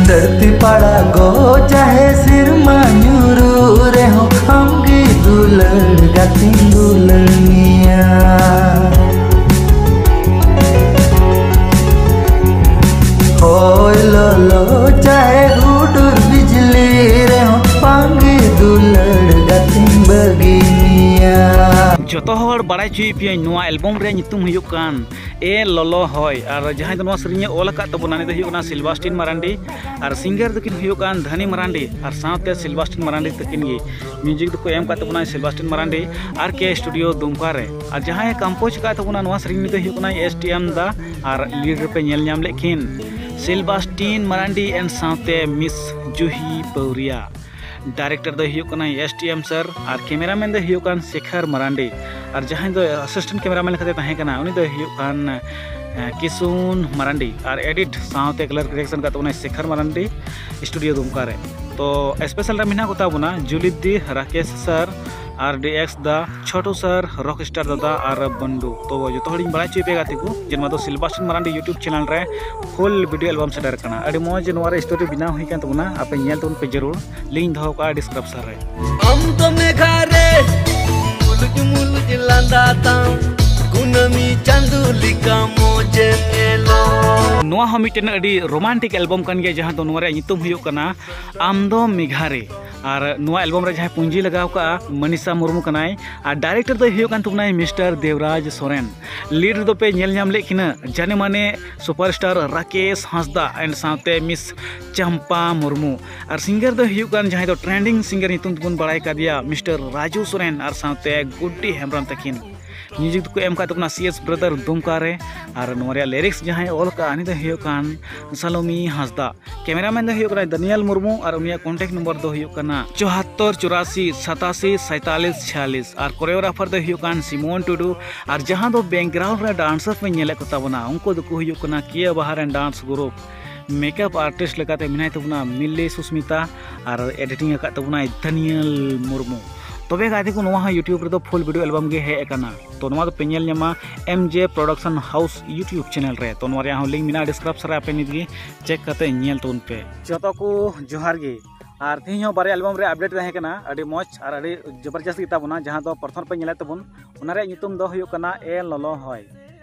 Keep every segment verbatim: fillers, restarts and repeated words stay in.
धरती पड़ा गो चाहे सिरमा ᱧᱩᱨᱩ ᱨᱮᱦᱚᱸ ᱟᱢᱜᱮ ᱫᱩᱞᱟᱹᱲ ᱜᱟᱛᱮᱧ ᱫᱩᱞᱟᱹᱲᱤᱭᱟ होय लोलो चाहे हुडुर बिजली रेहूं पांगे दुलड़ गतिन बगिनिया जोतो हर बड़ाई चुई पे नोआ एल्बम रे नितुम हुयुक कान ए लोलो होय और जहां दो नोआ सरिया ओल का तबना ने हुयुक ना सिल्वास्टिन मरांडी और सिंगर दकिन हुयुक कान धनी मरांडी और साथे सिल्वास्टिन मरांडी तकिन गे म्यूजिक दको एम का तबना Silvastin Marandi R K studio Dumka रे और जहां कंपोज का तबना नोआ सरिया ने हुयुक ना एसटीएम दा और लीड पे नेल नाम लेकिन सिल्वास्टिन मरांडी एंड साथे मिस जूही पौरिया डायरेक्टर दो हुयुक कना एसटीएम सर और कैमरामैन दो हुयुक कान शेखर मरांडी और जहां दो असिस्टेंट कैमरामैन लेखते तहे कना उनी दो हुयुक कान किसुन मरांडी और एडिट साथे कलर करेक्शन का तो शेखर मरांडी स्टूडियो दुमका रे तो स्पेशल मिना कोता बुना जुलिदी राकेश सर और डीएक्स दा छोटू सर रॉक स्टार दादा और बंडू तो जो तो हड़ी बड़ा चुपे गाती को जन्मा तो सिल्वास्टिन मरांडी यूट्यूब चैनल रे फुल वीडियो एल्बम सेटर करना अड़ी मौज नोरा स्टोरी बिना हुई कान तबना आपे नेल तोन पे जरूर लिंक दहो का डिस्क्रिप्शन रे हम तो मेघारे मुलुज मुलुज लांदाता कुनमी चांदुलिका मोजे मेलो नोआ हम मिटन अड़ी रोमांटिक एल्बम कन गया जहां तो नोरा नितुम हुयुक कना आम दो मेघारे और नोआ एल्बम रे जहां पूंजी लगाव का मनीषा मुर्मू कनाय और डायरेक्टर दो हुयुक कान तुमनाय मिस्टर देवराज सोरेन लीड दो पे नेल नाम लेकिन जाने माने सुपरस्टार राकेश हांसदा एंड साथे मिस चंपा मुर्मू और सिंगर दो हुयुक कान जहां तो ट्रेंडिंग सिंगर नितुम तुन बड़ाय का दिया मिस्टर राजू सोरेन और साथे गुड्डी हेम्ब्रम तकिन म्यूजिक को एम का तबना सीएस ब्रदर दुमका रे और नोरिया लिरिक्स जहां ओल का आनी दो हुयुक कान सलोमी हांसदा कैमरामैन दो हुयुक कान दनियल मुर्मू और उनिया कांटेक्ट नंबर दो हुयुक काना चौहत्तर चौरासी सतासी सैतालीस छियालीस और कोरियोग्राफर दो हुयुक कान सिमोन टुडू और जहां दो बैकग्राउंड रे डांसर पे नेले को तबना उनको दो हुयुक काना किया बाहर and dance group makeup artist लेकाते मिनाय तबना मिल्ली सुस्मिता और एडिटिंग का तबना दनियल मुर्मू तबे गाती को नोआ यूट्यूब रे तो फुल वीडियो एल्बम गे हे एकना तो नोआ तो पेनेल न्यामा MJ production house YouTube channel रे तो नोआ रे लिंक मिना डिस्क्रिप्शन रे आपे निदगी चेक करते नेल तोन पे जतो को जोहार गे और तीन बारे एल्बम रे अपडेट रहे कना अड़ी मौज और अड़ी जबरदस्त गीता बना जहां तो प्रथम पे नेले तबन उना रे नितुम दो हुयुक कना ए लोलो होय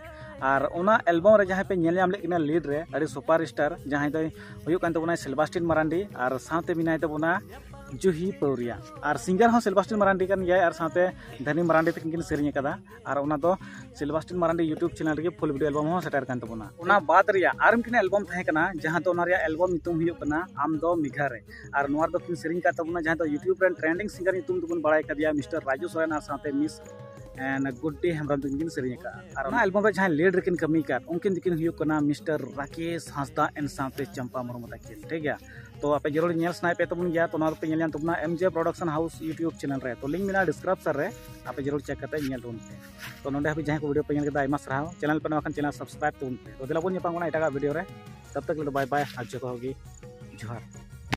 और उना एल्बम रे जहां पे नेल नाम लेकिन लीड रे अड़ी सुपर स्टार जहां दो हुयुक कान तबना सिल्वास्टिन मरांडी और साथे मिनाय तबना जूही पौरिया और सिंगर हो सिल्वास्टिन मरांडी कन गया और साथे धनी मरांडी तकिन सेरिंग कदा और उना तो सिल्वास्टिन मरांडी यूट्यूब चैनल रे फुल वीडियो एल्बम हो सेटर कान तबना उना बाद रिया आर मिकिन एल्बम थाहे कना जहां तो उना रिया एल्बम नितुम हुयुक कना आम दो मेघा रे और नोर दो किन सेरिंग का तबना जहां तो यूट्यूब रे ट्रेंडिंग सिंगर नितुम तुबन बड़ाय कदिया मिस्टर राजू सोरेन और साथे मिस एंड गुड्डी हेम्ब्रम तकिन सेरिंग का और उना एल्बम रे जहां लीड रेकिन कमी का उनकिन दिकिन हुयुक कना मिस्टर राकेश हांसदा एंड साथे चंपा मुर्मू तकिन ठीक है तो आप जरूर नेल स्नाइप पे तबन गया तो ना पे नेल तबना MJ production house YouTube channel रे तो लिंक मिला डिस्क्रिप्शन रे आप जरूर चेक करते नेल तबन पे तो नोंडे हाबी जहां को वीडियो पे नेल के आयमा सराव चैनल पे नवाखन चैनल सब्सक्राइब तबन पे तो दिला बन नेपा एटा वीडियो रे तब तक बाय बाय आज को होगी जोहार।